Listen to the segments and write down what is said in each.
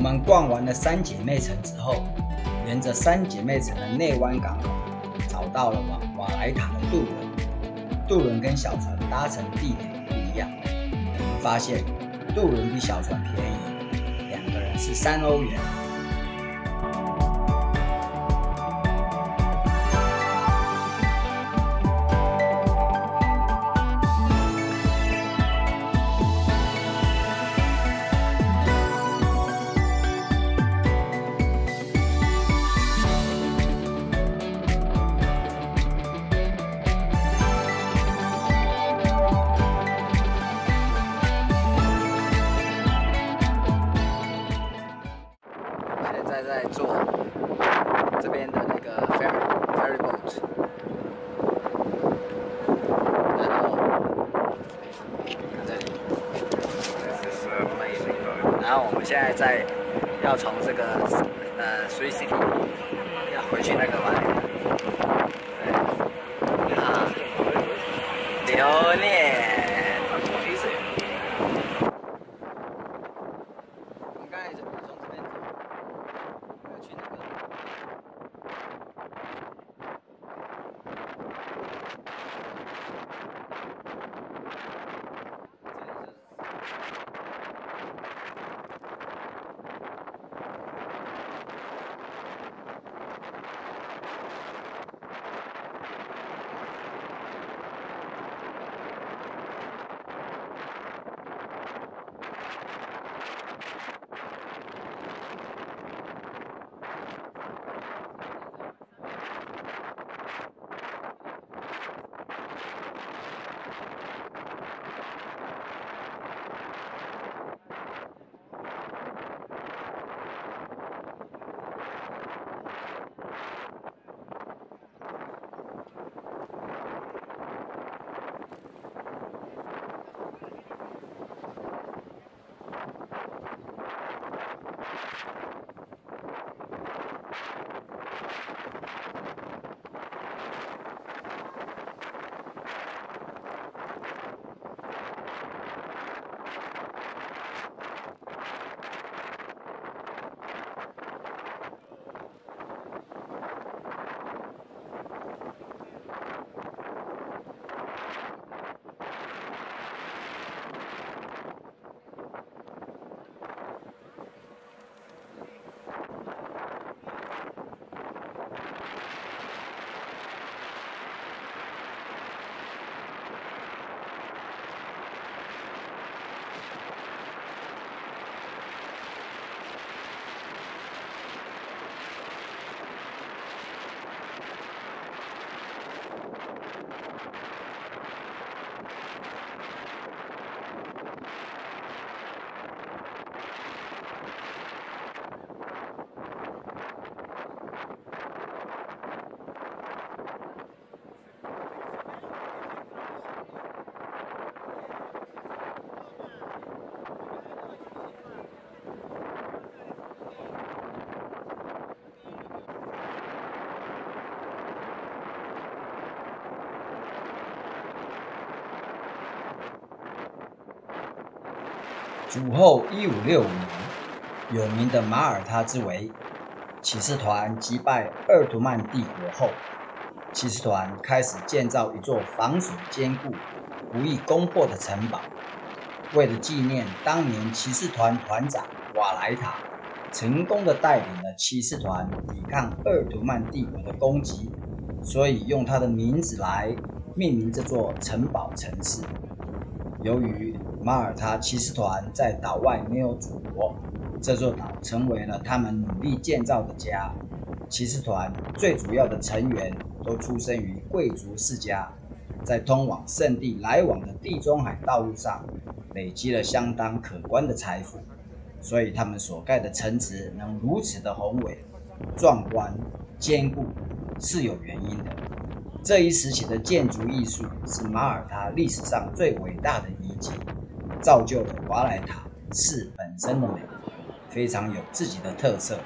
们逛完了三姐妹城之后，沿着三姐妹城的内湾港口，找到了往瓦莱塔的渡轮。渡轮跟小船搭乘地点不一样，我们发现渡轮比小船便宜，2个人是3欧元。 在做这边的那个 ferry boat， 然后看这里，然后我们现在要从这个Sui City 要回去那个瓦莱塔，啊，留念。我们刚才从这边走。去那个， 主后1565年，有名的马耳他之围，骑士团击败鄂图曼帝国后，骑士团开始建造一座防守坚固、不易攻破的城堡。为了纪念当年骑士团团长瓦莱塔成功地带领了骑士团抵抗鄂图曼帝国的攻击，所以用他的名字来命名这座城堡城市。由于马耳他骑士团在岛外没有祖国，这座岛成为了他们努力建造的家。骑士团最主要的成员都出生于贵族世家，在通往圣地来往的地中海道路上累积了相当可观的财富，所以他们所盖的城池能如此的宏伟、壮观、坚固，是有原因的。这一时期的建筑艺术是马耳他历史上最伟大的遗迹，造就了瓦莱塔市本身的美，非常有自己的特色。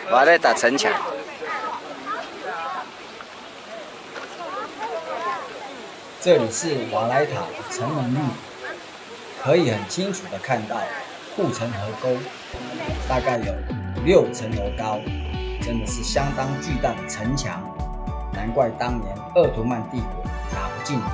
瓦莱塔城墙。 这里是瓦莱塔的城门入口，可以很清楚的看到护城河沟，大概有5、6层楼高，真的是相当巨大的城墙，难怪当年鄂图曼帝国打不进来。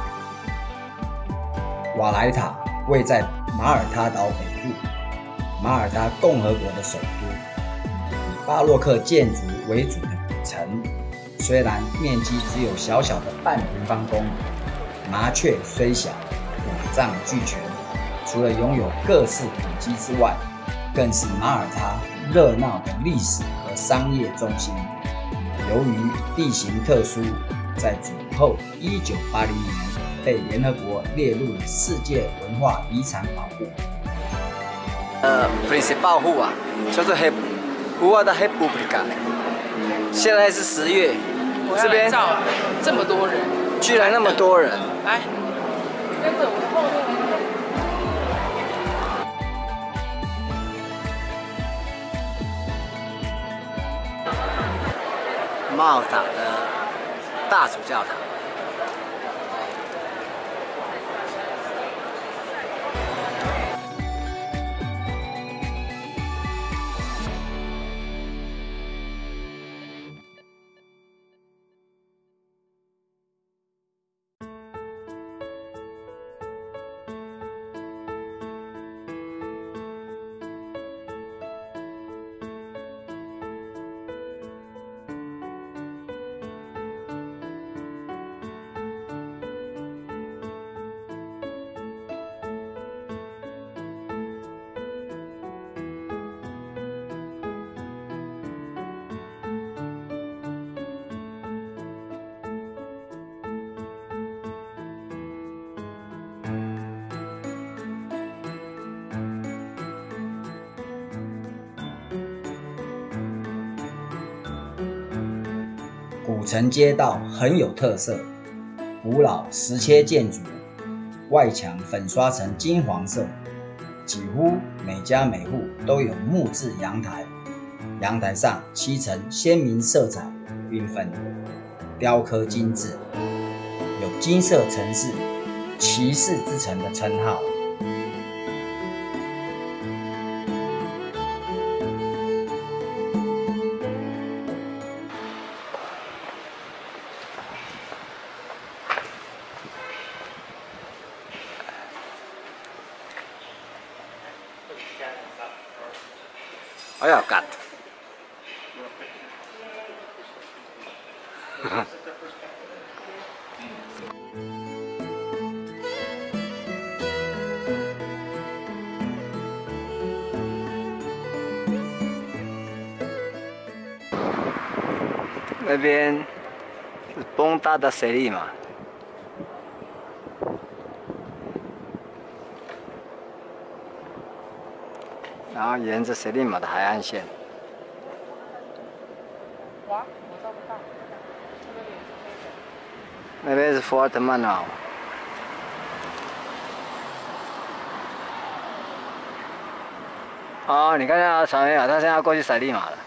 瓦莱塔位在马耳他岛北部，马耳他共和国的首都，以巴洛克建筑为主的古城，虽然面积只有小小的半平方公里，麻雀虽小，五脏俱全。除了拥有各式古迹之外，更是马耳他热闹的历史和商业中心。由于地形特殊，在主后1980年被联合国列入了世界文化遗产保护。 Principal 户啊，叫做户外的 República。现在是10月，这边这么多人， 居然那么多人。 来，跟着我后面。 马耳他的大主教堂。 古城街道很有特色，古老石切建筑，外墙粉刷成金黄色，几乎每家每户都有木质阳台，阳台上漆成鲜明色彩缤纷，雕刻精致，有金色城市、骑士之城的称号。 哎呀，God！ 那边是崩大的水利嘛。然后沿着水利马的海岸线。 哇，我照不到。 那边是福尔特曼岛。哦，你看那船没有？他现在要过去水利马了。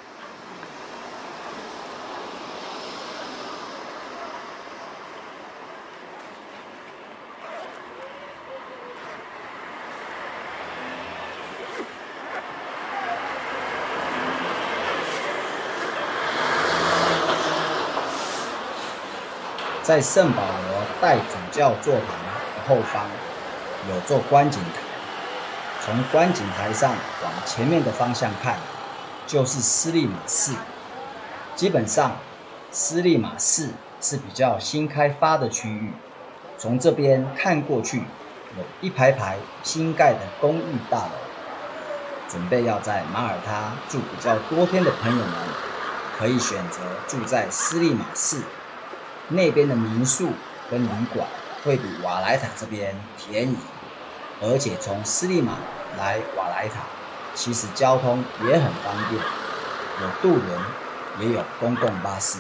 在圣保罗代主教座堂的后方有座观景台，从观景台上往前面的方向看，就是斯利马寺。基本上，斯利马寺是比较新开发的区域，从这边看过去，有一排排新盖的公寓大楼。准备要在马耳他住比较多天的朋友们，可以选择住在斯利马寺。那边的民宿跟旅馆会比瓦莱塔这边便宜，而且从斯利马来瓦莱塔，其实交通也很方便，有渡轮，也有公共巴士。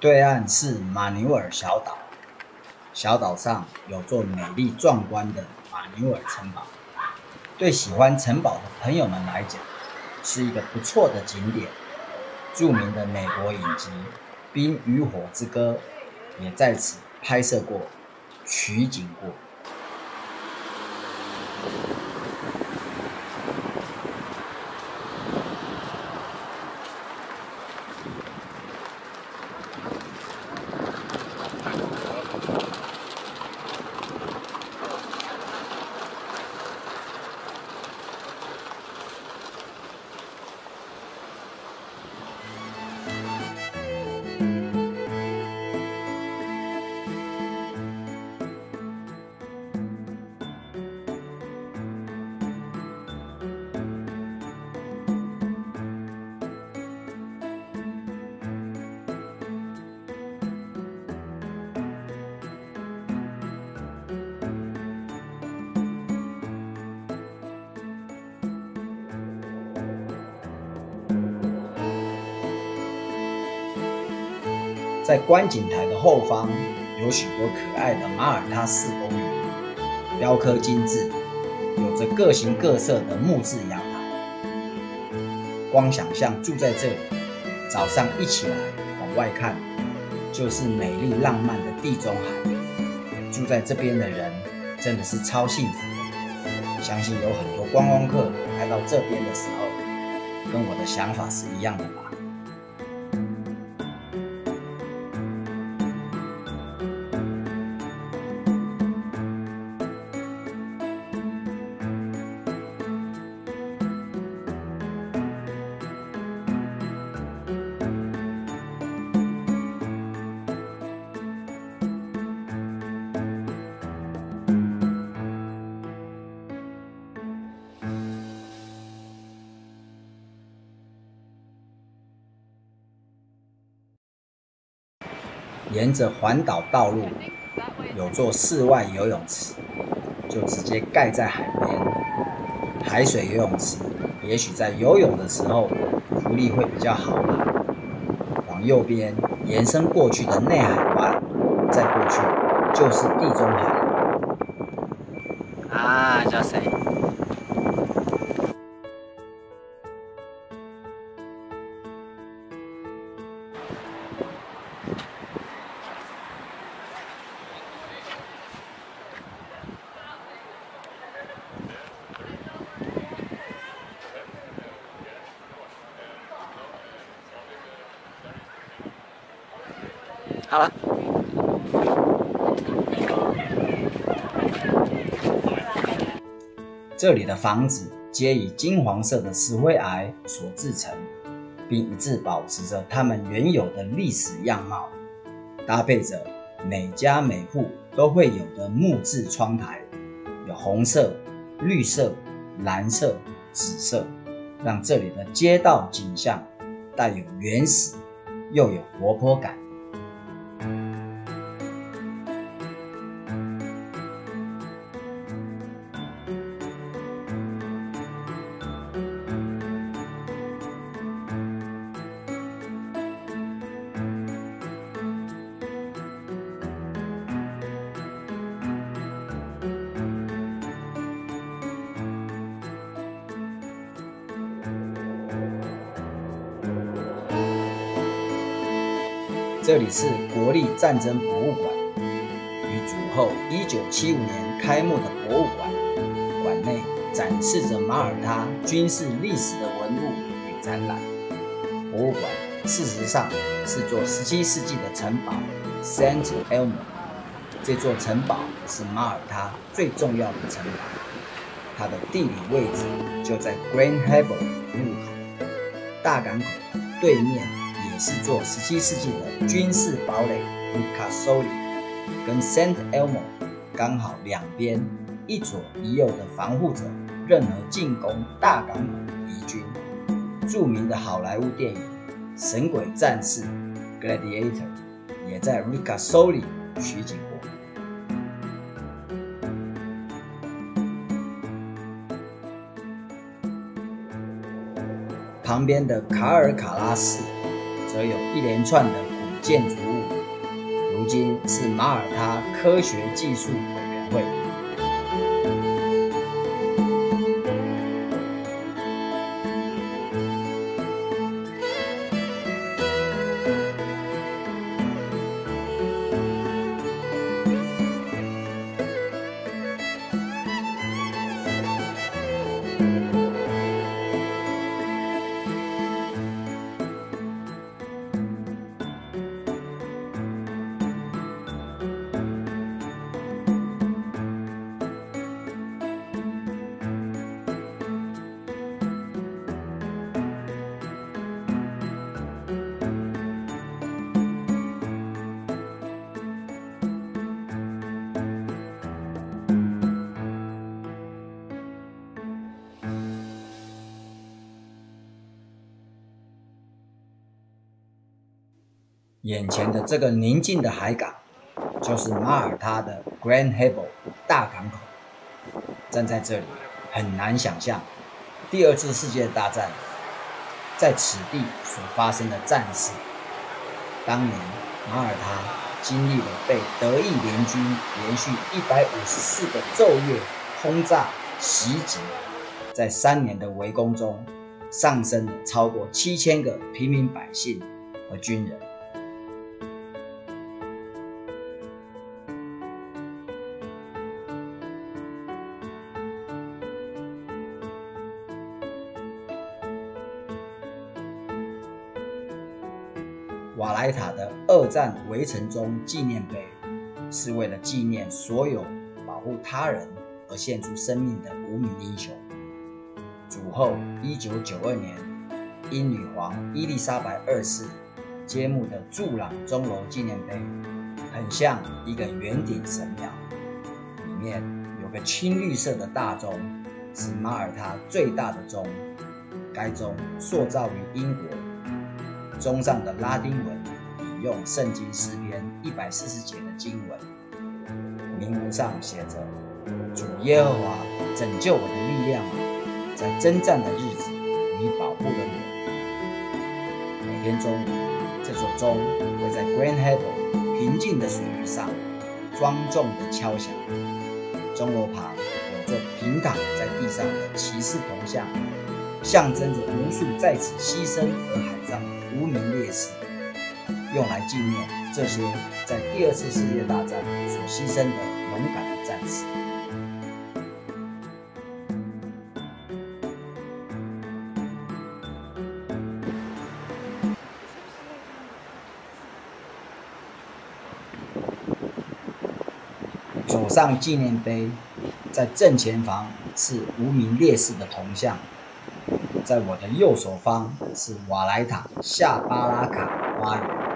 对岸是马纽尔小岛，小岛上有座美丽壮观的马纽尔城堡，对喜欢城堡的朋友们来讲，是一个不错的景点。著名的美国影集《冰与火之歌》也在此拍摄过、取景过。在观景台的后方有许多可爱的马耳他式公寓，雕刻精致，有着各形各色的木质阳台。光想象住在这里，早上一起来往外看，就是美丽浪漫的地中海。住在这边的人真的是超幸福的，相信有很多观光客来到这边的时候，跟我的想法是一样的吧。沿着环岛道路有座室外游泳池，就直接盖在海边。海水游泳池也许在游泳的时候浮力会比较好吧。往右边延伸过去的内海湾，再过去就是地中海了。 啊，叫谁？好了。 这里的房子皆以金黄色的石灰岩所制成，并一直保持着它们原有的历史样貌，搭配着每家每户都会有的木质窗台，有红色、绿色、蓝色、紫色，让这里的街道景象带有原始又有活泼感。这里是国立战争博物馆，于主后1975年开幕的博物馆。馆内展示着马耳他军事历史的文物与展览。博物馆事实上是座17世纪的城堡 Saint Elmo， 这座城堡是马耳他最重要的城堡，它的地理位置就在 Grand Harbour 入口，大港口对面也是座17世纪的军事堡垒 Ricasoli， 跟 Saint Elmo 刚好两边一左一右的防护着任何进攻大港口的敌军。著名的好莱坞电影《神鬼战士》Gladiator 也在 Ricasoli 取景过。旁边的卡尔卡拉市则有一连串的古建筑物，如今是马耳他科学技术委员会。眼前的这个宁静的海港，就是马耳他的 Grand Harbor 大港口。站在这里，很难想象第二次世界大战在此地所发生的战事。当年马耳他经历了被德意联军连续154个昼夜轰炸袭击，在3年的围攻中，丧生了超过7000个平民百姓和军人。瓦莱塔的2战围城中纪念碑，是为了纪念所有保护他人而献出生命的无名英雄。主后1992年，因女皇伊丽莎白2世揭幕的柱廊钟楼纪念碑，很像一个圆顶神庙，里面有个青绿色的大钟，是马耳他最大的钟。该钟塑造于英国。钟上的拉丁文引用圣经诗篇140节的经文，铭文上写着：主耶和华拯救我的力量啊，在征战的日子你保护了我。每天中午，这座钟会在 Grand Harbor 平静的水域上庄重地敲响。钟楼旁有座平躺在地上的骑士铜像，象征着无数在此牺牲而海葬的无名烈士，用来纪念这些在第2次世界大战所牺牲的勇敢的战士。左上纪念碑，在正前方是无名烈士的铜像，在我的右手方是瓦莱塔夏巴拉卡花园。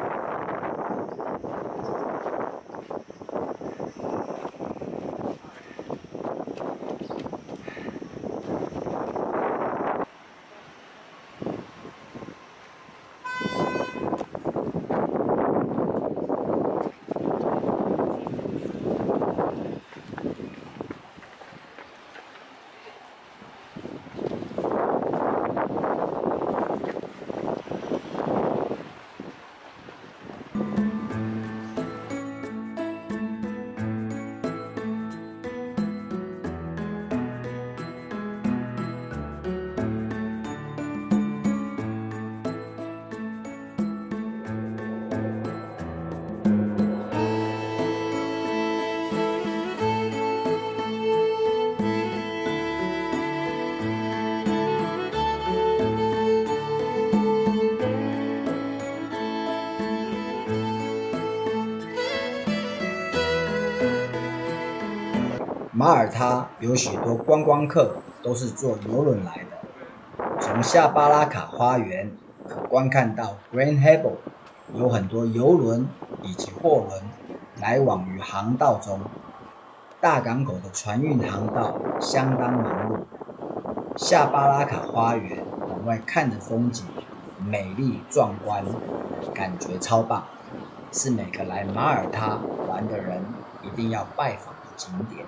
马耳他有许多观光客都是坐邮轮来的，从夏巴拉卡花园可观看到 Grand Harbor 有很多邮轮以及货轮来往于航道中。大港口的船运航道相当忙碌。夏巴拉卡花园往外看的风景美丽壮观，感觉超棒，是每个来马耳他玩的人一定要拜访的景点。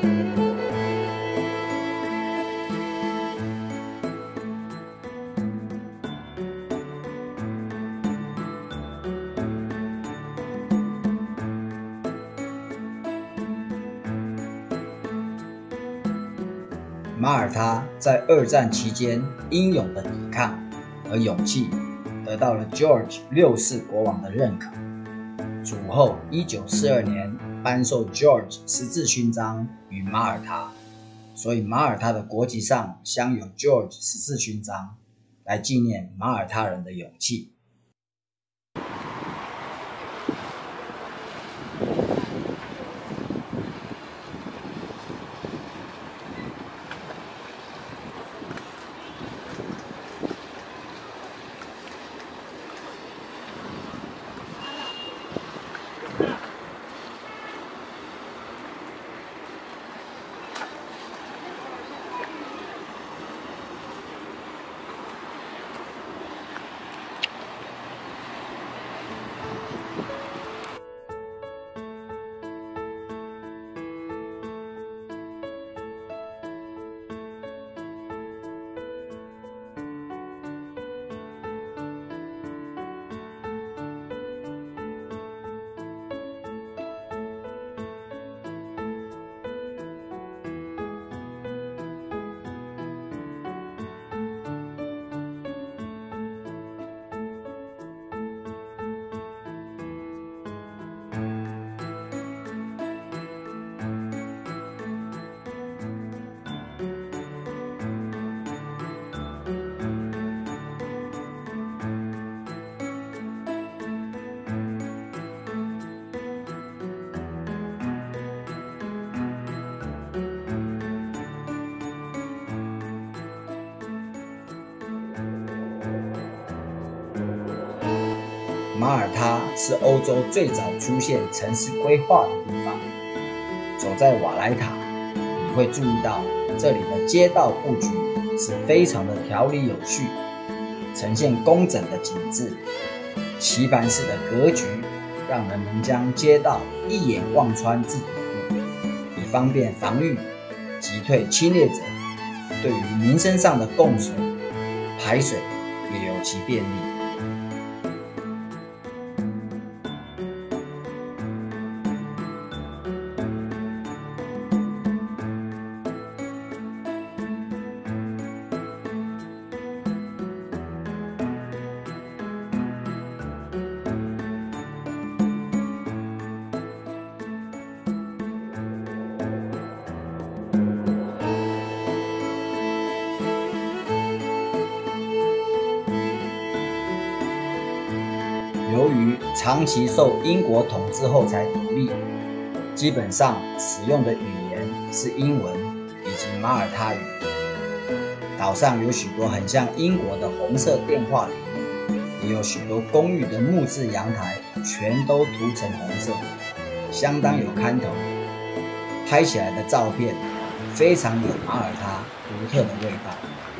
马耳他在二战期间英勇的抵抗和勇气，得到了 George 6世国王的认可。主后1942年颁授 George 十字勋章于马耳他，所以马耳他的国旗上镶有 George 十字勋章，来纪念马耳他人的勇气。马耳他是欧洲最早出现城市规划的地方。走在瓦莱塔，你会注意到这里的街道布局是非常的条理有序，呈现工整的景致。棋盘式的格局让人能将街道一眼望穿至底部，以方便防御击退侵略者。对于民生上的供水、排水也有其便利。由于长期受英国统治后才独立，基本上使用的语言是英文以及马耳他语。岛上有许多很像英国的红色电话铃，也有许多公寓的木质阳台全都涂成红色，相当有看头。拍起来的照片非常有马耳他独特的味道。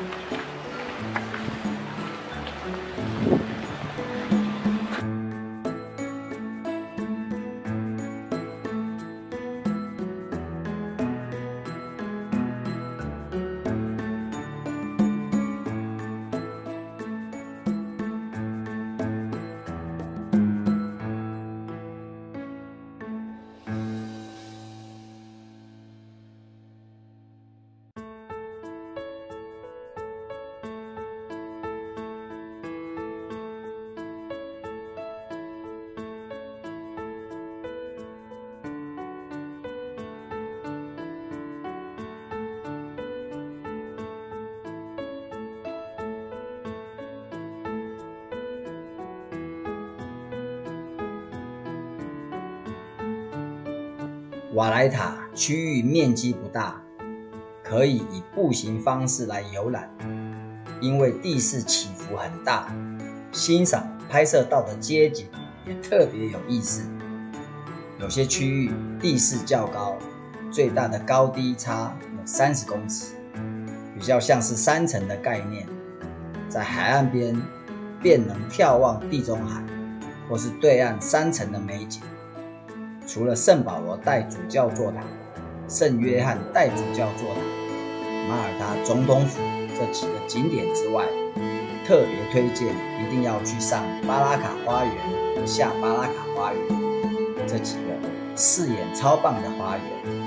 瓦莱塔区域面积不大，可以以步行方式来游览。因为地势起伏很大，欣赏拍摄到的街景也特别有意思。有些区域地势较高，最大的高低差有30公尺，比较像是山城的概念。在海岸边便能眺望地中海，或是对岸山城的美景。除了圣保罗代主教座堂， 圣约翰代主教座堂、马耳他总统府这几个景点之外，特别推荐一定要去上巴拉卡花园和下巴拉卡花园这几个视野超棒的花园。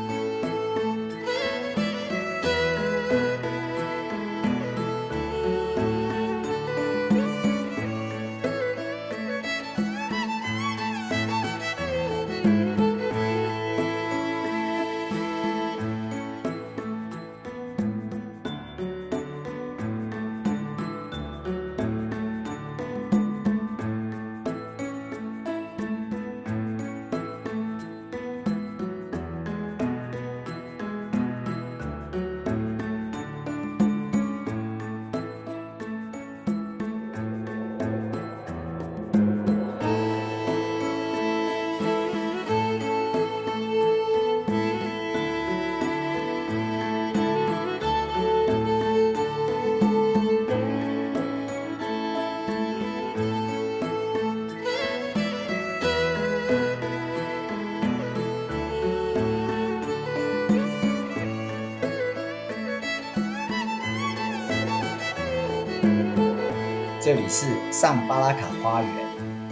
这里是上巴拉卡花园。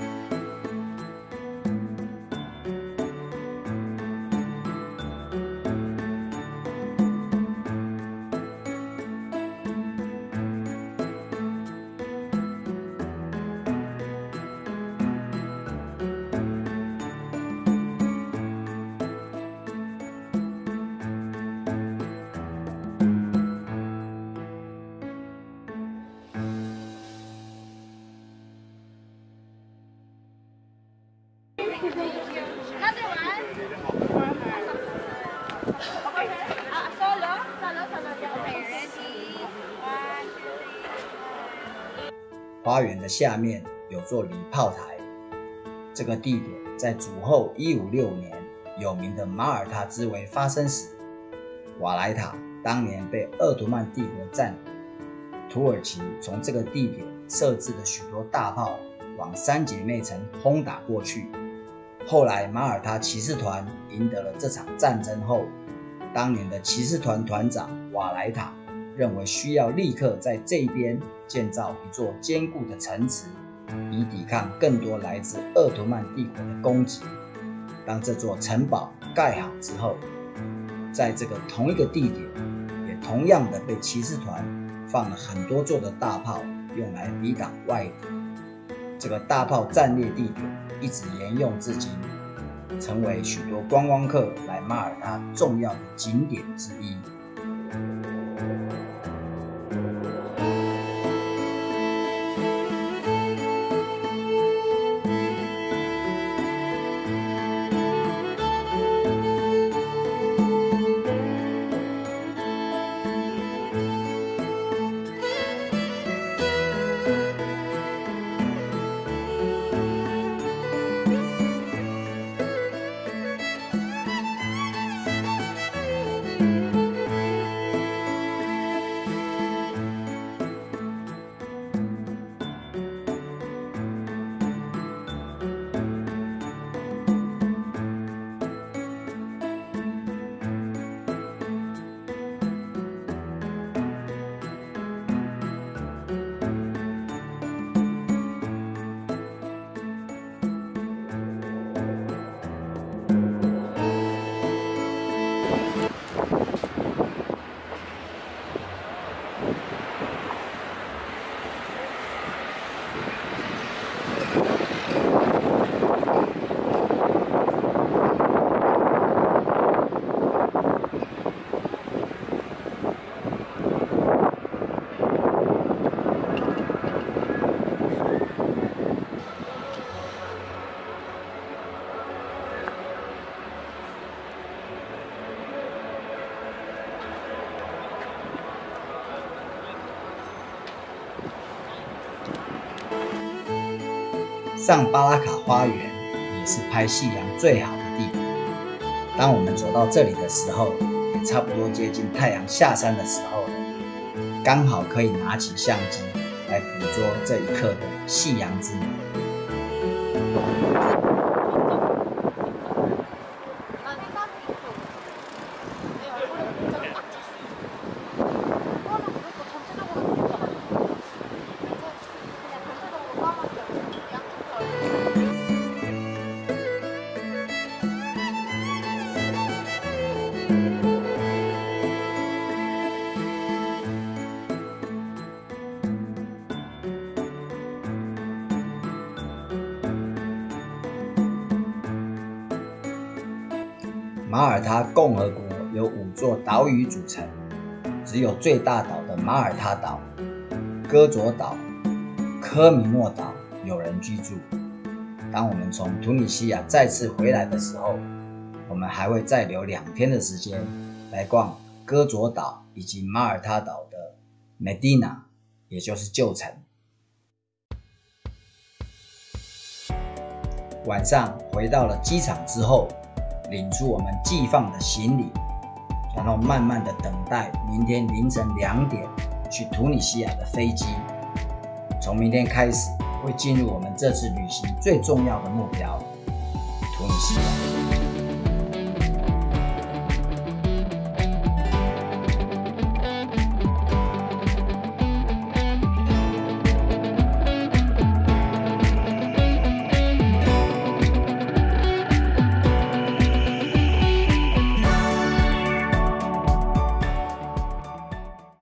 花园的下面有座礼炮台，这个地点在主后156年有名的马耳他之围发生时，瓦莱塔当年被鄂图曼帝国占领，土耳其从这个地点设置了许多大炮往三姐妹城轰打过去。后来马耳他骑士团赢得了这场战争后，当年的骑士团团长瓦莱塔认为需要立刻在这边建造一座坚固的城池，以抵抗更多来自鄂图曼帝国的攻击。当这座城堡盖好之后，在这个同一个地点也同样的被骑士团放了很多座的大炮，用来抵挡外敌。这个大炮战列地点一直沿用至今，成为许多观光客来马耳他重要的景点之一。上巴拉卡花园也是拍夕阳最好的地点。当我们走到这里的时候，也差不多接近太阳下山的时候了，刚好可以拿起相机来捕捉这一刻的夕阳之美。 马耳他共和国由5座岛屿组成，只有最大岛的马耳他岛、戈佐岛、科米诺岛有人居住。当我们从突尼西亚再次回来的时候，我们还会再留2天的时间来逛戈佐岛以及马耳他岛的 Medina， 也就是旧城。晚上回到了机场之后，领出我们寄放的行李，然后慢慢的等待明天凌晨2点去突尼西亚的飞机。从明天开始会进入我们这次旅行最重要的目标——突尼西亚。